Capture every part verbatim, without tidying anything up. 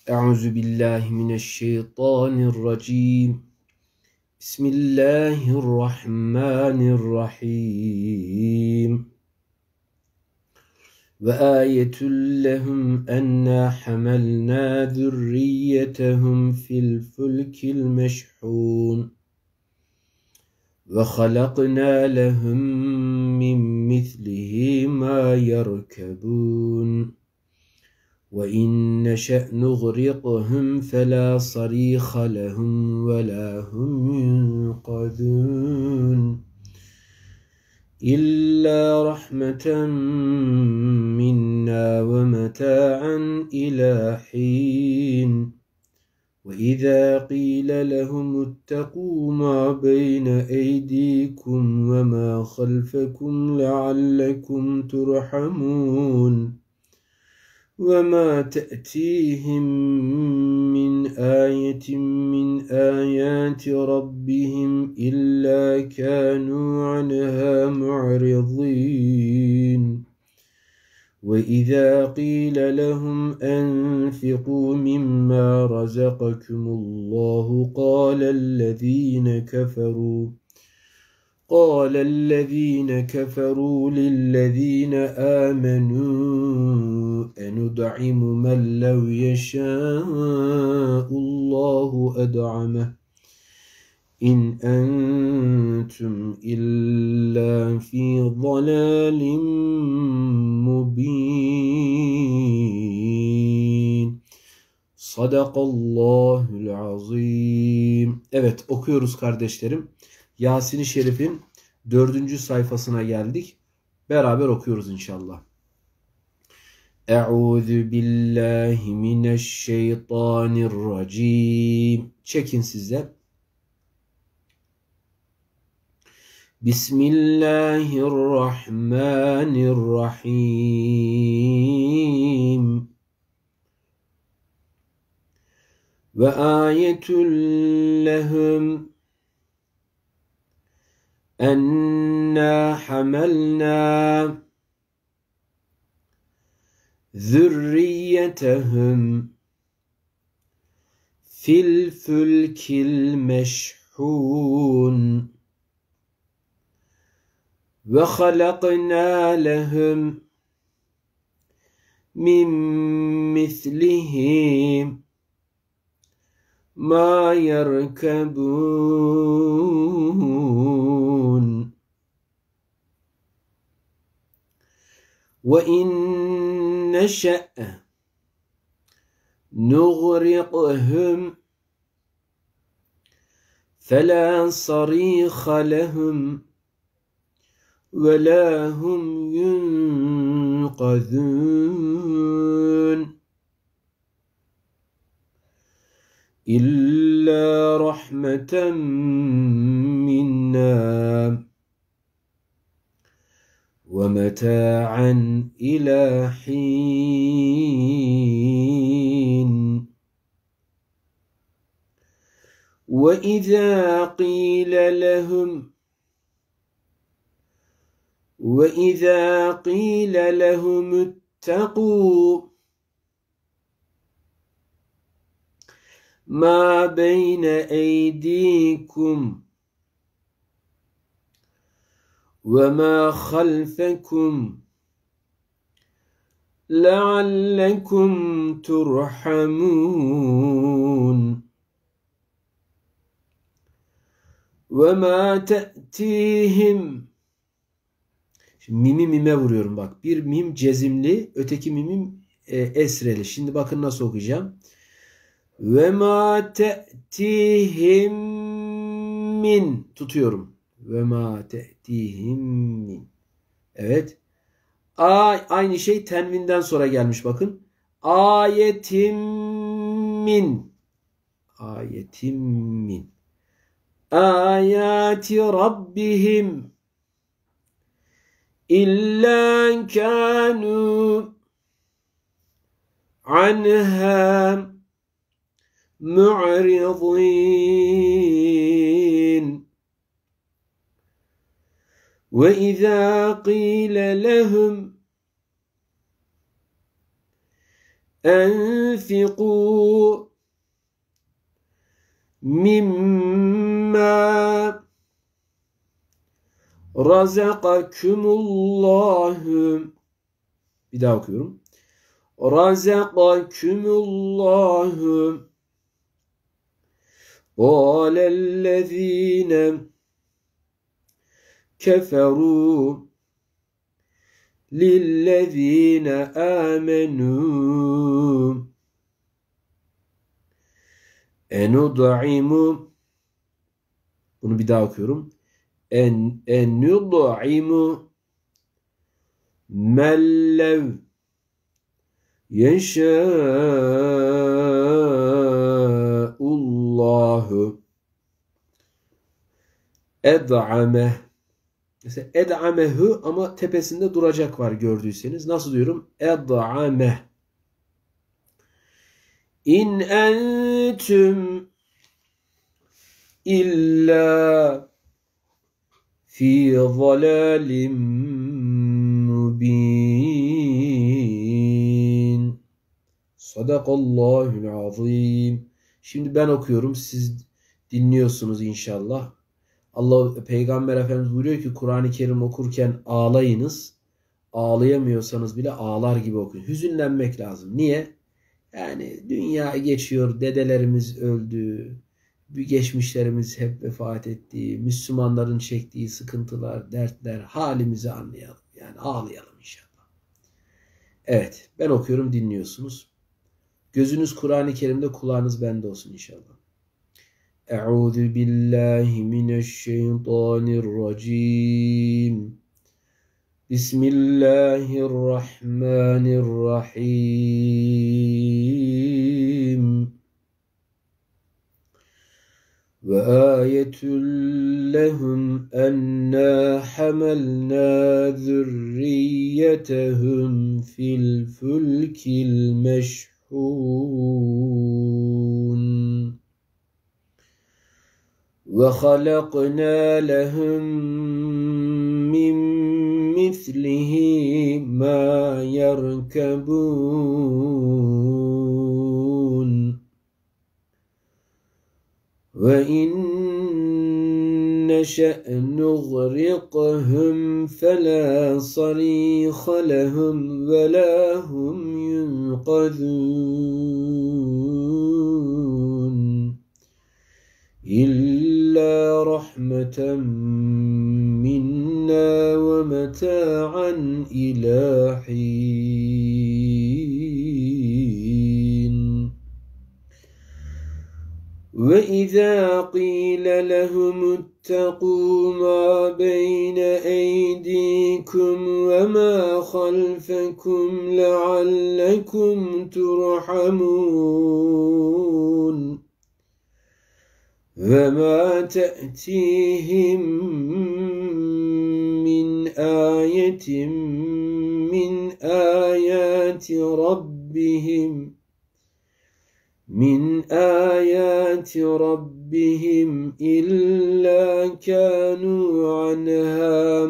Euzubillahimineşşeytanirracim. Bismillahirrahmanirrahim. Ve ayetul lehum enna hamalna zürriyetehum fil fulkil meşhun. Ve halakna lehum min mislihi ma yerkebun. وَإِنْ نَشَأْ نُغْرِقْهُمْ فَلَا صَرِيخَ لَهُمْ وَلَا هُمْ يُنْقَذُونَ إِلَّا رَحْمَةً مِنَّا وَمَتَاعًا إِلَى حِينٍ وَإِذَا قِيلَ لَهُمُ اتَّقُوا مَا بَيْنَ أَيْدِيكُمْ وَمَا خَلْفَكُمْ لَعَلَّكُمْ تُرْحَمُونَ وَمَا تَأْتِيهِمْ مِنْ آيَةٍ مِنْ آيَاتِ رَبِّهِمْ إِلَّا كَانُوا عَنْهَا مُعْرِضِينَ وَإِذَا قِيلَ لَهُمْ أَنْفِقُوا مِمَّا رَزَقَكُمُ اللَّهُ قَالَ الَّذِينَ كَفَرُوا قال الذين كفروا للذين آمنوا أندعم من لو يشاء الله أدعمه إن أنتم إلا في ضلال مبين. Sadakallahul azim. Evet, okuyoruz kardeşlerim. Yasin-i Şerif'in dördüncü sayfasına geldik. Beraber okuyoruz inşallah. Eûzü billahi mineşşeytanirracim. Çekin sizler. Bismillahirrahmanirrahim. Ve ayetul lehum أَنَّا حَمَلْنَا ذُرِّيَّتَهُمْ فِي الْفُلْكِ الْمَشْحُونِ وَخَلَقْنَا لَهُمْ مِنْ مِثْلِهِ مَا يَرْكَبُونَ وَإِنْ نَشَأْ نُغْرِقْهُمْ فَلَا صَرِيخَ لَهُمْ وَلَا هُمْ يُنْقَذُونَ إِلَّا رَحْمَةً مِنَّا وَمَتَاعًا إِلَى حِينٍ وَإِذَا قِيلَ لَهُمْ وَإِذَا قِيلَ لَهُمُ اتَّقُوا مَا بَيْنَ أَيْدِيكُمْ وَمَا خَلْفَكُمْ لَعَلَّكُمْ تُرْحَمُونَ وَمَا تَأْتِيهِمْ. Şimdi mimi mime vuruyorum bak. Bir mim cezimli, öteki mimim e, esreli. Şimdi bakın nasıl okuyacağım. وَمَا تَأْتِيهِمْ min tutuyorum. وَمَا تَأْتِيهِمْ min. Evet. A, aynı şey tenvinden sonra gelmiş bakın. Ayetim min. Ayetim min. Ayati Rabbihim. İlla kanu anha mu'ridin. Ve izâ qîle lehum enfiku mimma razakakumullahu. Bir daha okuyorum. Razakakumullahu. Kâlellezîne keferû lillezîne âmenû enud'imu. Bunu bir daha okuyorum. En enud'imu mellev yeşâ'ullahu ed'ameh. Mesela ed'amehu ama tepesinde duracak var gördüyseniz. Nasıl diyorum? Ed'ameh. İn entüm illa fi zalalim mubin. Sadakallahul azim. Şimdi ben okuyorum, siz dinliyorsunuz inşallah. Allah, Peygamber Efendimiz buyuruyor ki Kur'an-ı Kerim okurken ağlayınız. Ağlayamıyorsanız bile ağlar gibi okuyun. Hüzünlenmek lazım. Niye? Yani dünya geçiyor, dedelerimiz öldü, geçmişlerimiz hep vefat etti, Müslümanların çektiği sıkıntılar, dertler, halimizi anlayalım. Yani ağlayalım inşallah. Evet, ben okuyorum, dinliyorsunuz. Gözünüz Kur'an-ı Kerim'de, kulağınız bende olsun inşallah. Eûzü billahi mineşşeytanirracim. Bismillahirrahmanirrahim. Ve âyetun lehum ennâ hamalnâ zürriyetehum fil fulkil meşhûn. Ve halaknâ lehum min mislihi mâ yerkebûn. Ve in neşe' nughriqhum felâ sarîha lehum ve lâ hum yunqadhûn. İllâ rahmeten minna ve meta'an ilâ hîn. Ve izâ qîle lehum ittaqû mâ beyne eydîkum ve mâ halfekum leallekum turhamûn. Ve mâ te'tîhim min âyetin min âyâti rabbihim min âyâti rabbihim illâ kânû anhâ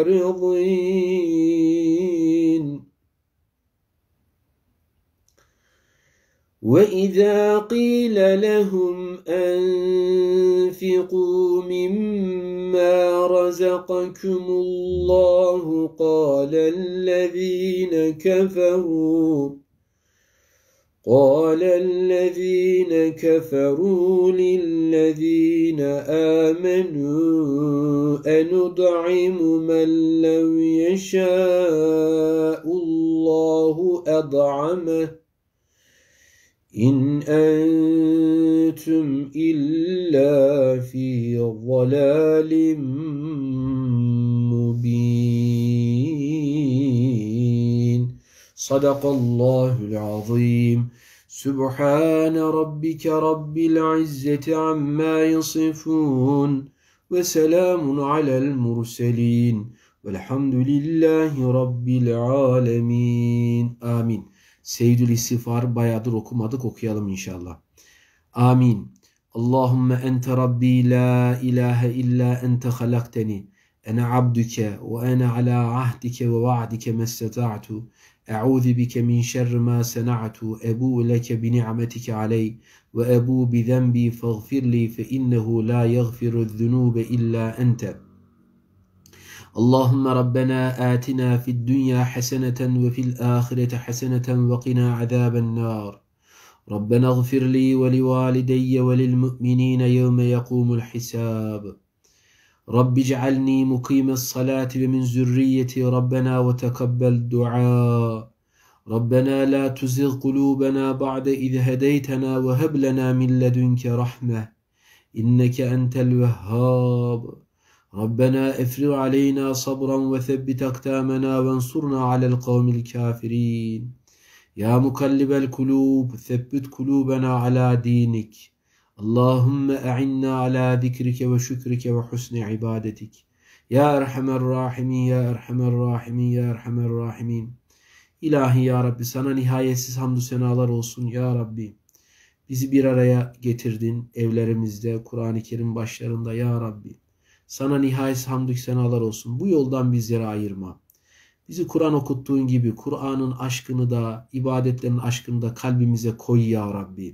mu'ridîn. وَإِذَا قِيلَ لَهُمْ أَنْفِقُوا مِمَّا رَزَقَكُمُ اللَّهُ قَالَ الَّذِينَ كَفَرُوا قَالَ الَّذِينَ كَفَرُوا لِلَّذِينَ آمَنُوا أَنُطْعِمُ مَنْ لَوْ يَشَاءُ اللَّهُ أَطْعَمَهُ İn entüm illa fi zalalim mubin. Sadakallahul azim. Sübhane rabbike rabbil izzeti amma yasifun. Ve selamun alel murselin. Velhamdülillahi rabbil alemin. Amin. Seyyidül İstiğfar bayağıdır okumadık, okuyalım inşallah. Amin. Allahümme ente Rabbi la ilahe illa ente halakteni. Ene abduke ve ene ala ahdike ve va'dike mesteta'tu. Eûzu bike min şerri ma sena'tu ebu leke bi ni'metike aleyh ve ebu bi zenbi faghfirli fe innehu la yaghfiru'z-zunube illa ente. Allahümme Rabbena atina fid dünya haseneten ve fil ahireti haseneten ve qina azaben nar. Rabbena gfirli ve li valideyye ve lil mu'minine yevme yekumul hisab. Rabbi cealni mukimes salati ve min zürriyeti Rabbena ve tekabbel dua. Rabbena la tuzigh kulubena ba'de iz hedeytena ve heb lena min ledunke rahmeh. İnneke entel vehhab. Rabbena efri aleyna sabran ve thebbit aktamena ve ensurna alel kavmil kafirin. Ya mukallibel kulub, thebbit kulubena ala dinik. Allahümme e'inna ala zikrike ve şükrike ve husni ibadetik. Ya Erhamer Rahimin, Ya Erhamer Rahimin, Ya Erhamer Rahimin. İlahi Ya Rabbi, sana nihayetsiz hamdü senalar olsun Ya Rabbi. Bizi bir araya getirdin evlerimizde, Kur'an-ı Kerim başlarında Ya Rabbi. Sana nihayetsiz hamdü senalar olsun. Bu yoldan bizleri ayırma. Bizi Kur'an okuttuğun gibi Kur'an'ın aşkını da, ibadetlerin aşkını da kalbimize koy Ya Rabbi.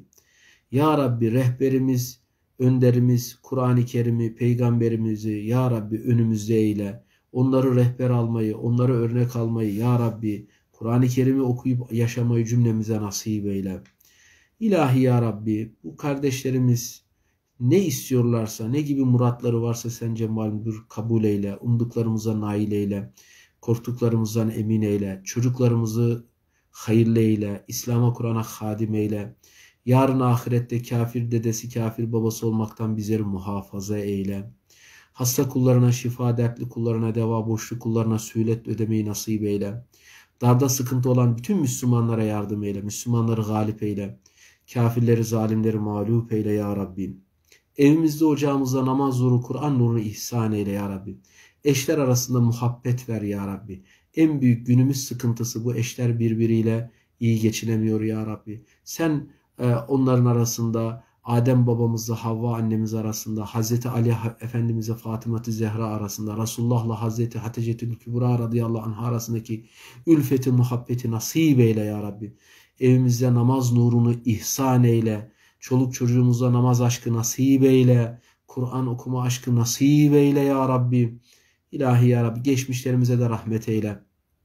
Ya Rabbi rehberimiz, önderimiz, Kur'an-ı Kerim'i, peygamberimizi Ya Rabbi önümüzde eyle. Onları rehber almayı, onları örnek almayı Ya Rabbi, Kur'an-ı Kerim'i okuyup yaşamayı cümlemize nasip eyle. İlahi Ya Rabbi, bu kardeşlerimiz ne istiyorlarsa, ne gibi muratları varsa sen cemalündür kabul eyle. Umduklarımıza nail eyle. Korktuklarımızdan emin eyle. Çocuklarımızı hayırlı eyle. İslam'a, Kur'an'a hadim eyle. Yarın ahirette kafir dedesi, kafir babası olmaktan bizleri muhafaza eyle. Hasta kullarına şifa, dertli kullarına deva, borçlu kullarına sühlet ödemeyi nasip eyle. Darda sıkıntı olan bütün Müslümanlara yardım eyle. Müslümanları galip eyle. Kafirleri, zalimleri mağlup eyle Ya Rabbi. Evimizde, ocağımızda namaz nuru, Kur'an nurunu ihsan eyle Ya Rabbi. Eşler arasında muhabbet ver Ya Rabbi. En büyük günümüz sıkıntısı bu, eşler birbiriyle iyi geçinemiyor Ya Rabbi. Sen e, onların arasında, Adem babamızla Havva annemiz arasında, Hazreti Ali Efendimizle Fatıma-tı Zehra arasında, Resulullah'la Hazreti Hatice-tül Kübra radıyallahu anh arasındaki ülfeti, muhabbeti nasip eyle Ya Rabbi. Evimizde namaz nurunu ihsan eyle. Çoluk çocuğumuza namaz aşkı nasip eyle. Kur'an okuma aşkı nasip eyle Ya Rabbi. İlahi Ya Rabbi, geçmişlerimize de rahmet eyle.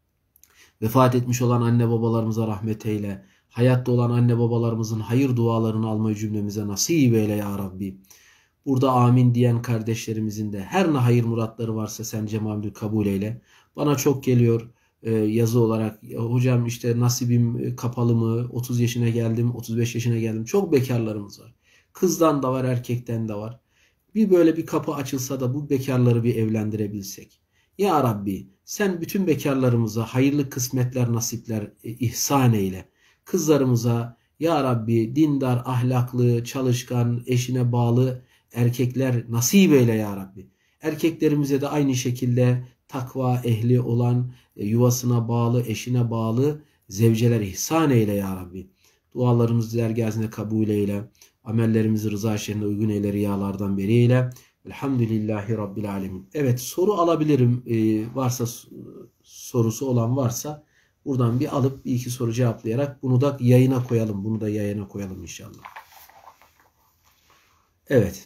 Vefat etmiş olan anne babalarımıza rahmet eyle. Hayatta olan anne babalarımızın hayır dualarını almayı cümlemize nasip eyle Ya Rabbi. Burada amin diyen kardeşlerimizin de her ne hayır muratları varsa sen cemalü kabul eyle. Bana çok geliyor e, yazı olarak. Hocam işte nasibim kapalı mı? otuz yaşına geldim, otuz beş yaşına geldim. Çok bekarlarımız var. Kızdan da var, erkekten de var. Bir böyle bir kapı açılsa da bu bekarları bir evlendirebilsek. Ya Rabbi sen bütün bekarlarımıza hayırlı kısmetler, nasipler e, ihsan eyle. Kızlarımıza Ya Rabbi dindar, ahlaklı, çalışkan, eşine bağlı erkekler nasip eyle Ya Rabbi. Erkeklerimize de aynı şekilde takva ehli olan, e, yuvasına bağlı, eşine bağlı zevceler ihsan eyle Ya Rabbi. Dualarımızı dergâhine kabul eyle. Amellerimizi rıza şehrine uygun eyle, riyalardan beri eyle. Elhamdülillahi Rabbil alemin. Evet, soru alabilirim. Ee, varsa sorusu olan varsa buradan bir alıp bir iki soru cevaplayarak bunu da yayına koyalım. Bunu da yayına koyalım inşallah. Evet.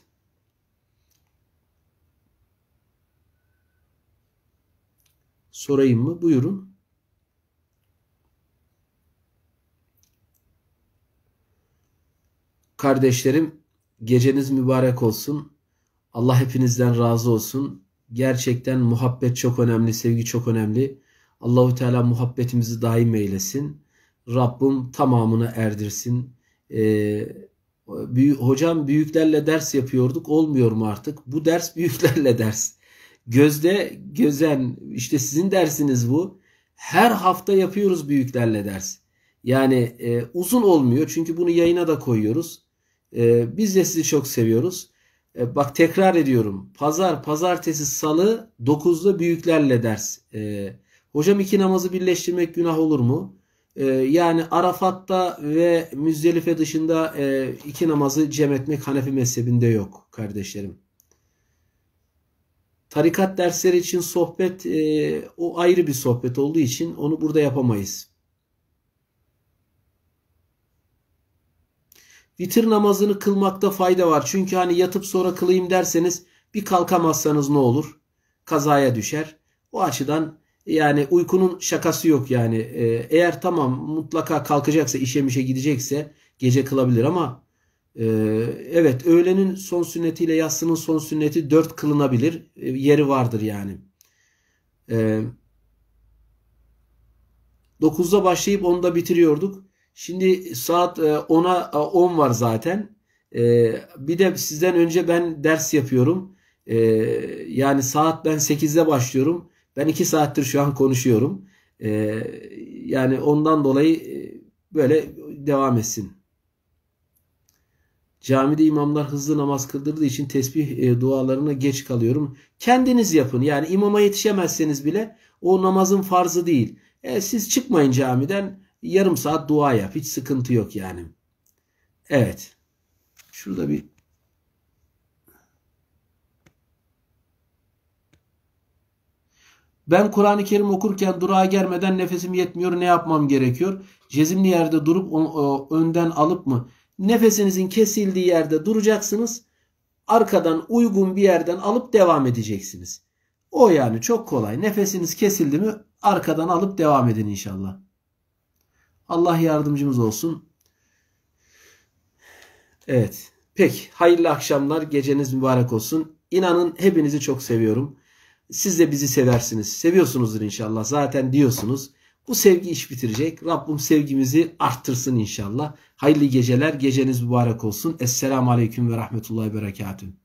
Sorayım mı? Buyurun. Kardeşlerim, geceniz mübarek olsun. Allah hepinizden razı olsun. Gerçekten muhabbet çok önemli, sevgi çok önemli. Allahu Teala muhabbetimizi daim eylesin. Rabbim tamamını erdirsin. Ee, büyük, hocam büyüklerle ders yapıyorduk, olmuyor mu artık? Bu ders büyüklerle ders. Gözde Gözen, işte sizin dersiniz bu. Her hafta yapıyoruz büyüklerle ders. Yani e, uzun olmuyor çünkü bunu yayına da koyuyoruz. E, biz de sizi çok seviyoruz. E, bak tekrar ediyorum. Pazar, pazartesi, salı dokuzda büyüklerle ders. E, hocam iki namazı birleştirmek günah olur mu? E, yani Arafat'ta ve Müzdelife dışında e, iki namazı cem etmek Hanefi mezhebinde yok kardeşlerim. Tarikat dersleri için sohbet e, o ayrı bir sohbet olduğu için onu burada yapamayız. Vitir namazını kılmakta fayda var. Çünkü hani yatıp sonra kılayım derseniz bir kalkamazsanız ne olur? Kazaya düşer. O açıdan yani uykunun şakası yok yani. Ee, eğer tamam mutlaka kalkacaksa, işe mişe gidecekse gece kılabilir ama e, evet, öğlenin son sünnetiyle yatsının son sünneti dört kılınabilir. E, yeri vardır yani. E, dokuzda başlayıp onda bitiriyorduk. Şimdi saat ona on var zaten. Bir de sizden önce ben ders yapıyorum. Yani saat ben sekizde başlıyorum. Ben iki saattir şu an konuşuyorum. Yani ondan dolayı böyle devam etsin. Camide imamlar hızlı namaz kıldırdığı için tesbih dualarına geç kalıyorum. Kendiniz yapın. Yani imama yetişemezseniz bile o namazın farzı değil. E, siz çıkmayın camiden, yarım saat dua yap. Hiç sıkıntı yok yani. Evet. Şurada bir ben Kur'an-ı Kerim okurken durağa gelmeden nefesim yetmiyor. Ne yapmam gerekiyor? Cezimli yerde durup önden alıp mı? Nefesinizin kesildiği yerde duracaksınız. Arkadan uygun bir yerden alıp devam edeceksiniz. O yani çok kolay. Nefesiniz kesildi mi arkadan alıp devam edin inşallah. Allah yardımcımız olsun. Evet. Peki. Hayırlı akşamlar. Geceniz mübarek olsun. İnanın hepinizi çok seviyorum. Siz de bizi seversiniz. Seviyorsunuzdur inşallah. Zaten diyorsunuz. Bu sevgi iş bitirecek. Rabbim sevgimizi arttırsın inşallah. Hayırlı geceler. Geceniz mübarek olsun. Esselamu Aleyküm ve Rahmetullahi ve Berekatühü.